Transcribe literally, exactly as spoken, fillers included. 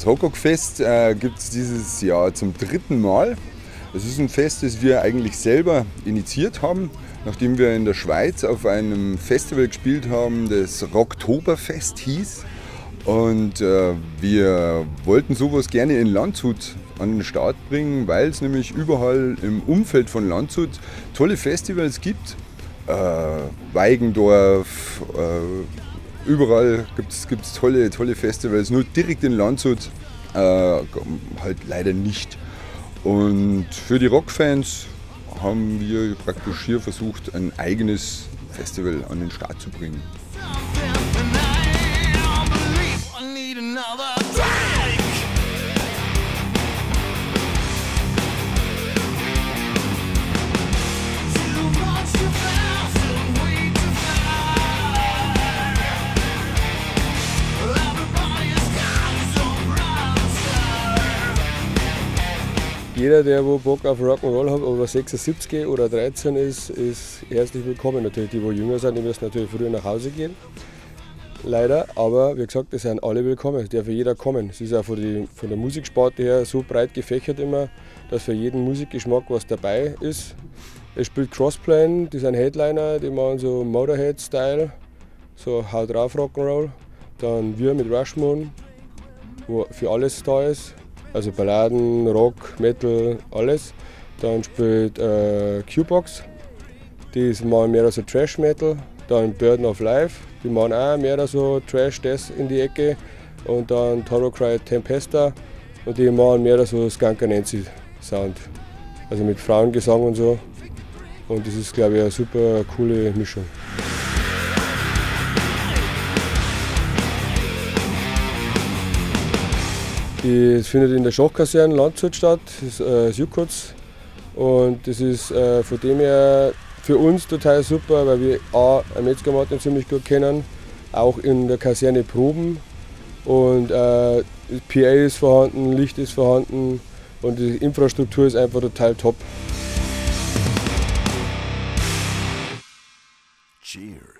Das Rockrock-Fest äh, gibt es dieses Jahr zum dritten Mal. Es ist ein Fest, das wir eigentlich selber initiiert haben, nachdem wir in der Schweiz auf einem Festival gespielt haben, das Rocktoberfest hieß. Und äh, wir wollten sowas gerne in Landshut an den Start bringen, weil es nämlich überall im Umfeld von Landshut tolle Festivals gibt. Äh, Weigendorf, äh, überall gibt es tolle, tolle Festivals, nur direkt in Landshut äh, halt leider nicht. Und für die Rockfans haben wir praktisch hier versucht, ein eigenes Festival an den Start zu bringen. Jeder, der wo Bock auf Rock'n'Roll hat, ob er sechsundsiebzig oder dreizehn ist, ist herzlich willkommen. Natürlich die, die jünger sind, die müssen natürlich früher nach Hause gehen. Leider, aber wie gesagt, es sind alle willkommen, es darf jeder kommen. Es ist auch von, die, von der Musiksparte her so breit gefächert immer, dass für jeden Musikgeschmack was dabei ist. Es spielt Crossplane, die sind Headliner, die machen so Motorhead-Style, so Haut drauf Rock'n'Roll. Dann wir mit Rushmoon, wo für alles da ist. Also Balladen, Rock, Metal, alles. Dann spielt äh, Q-Box, die machen mehr so Trash-Metal. Dann Burden of Life, die machen auch mehr so Trash, das in die Ecke. Und dann Toro Cry Tempesta, und die machen mehr so Skunker Nancy Sound. Also mit Frauengesang und so. Und das ist, glaube ich, eine super coole Mischung. Das findet in der Schachkaserne Landshut statt, das ist äh, das Jukoz. Und das ist äh, von dem her für uns total super, weil wir A, Metzger Martin ziemlich gut kennen, auch in der Kaserne proben. Und äh, P A ist vorhanden, Licht ist vorhanden und die Infrastruktur ist einfach total top. Cheers.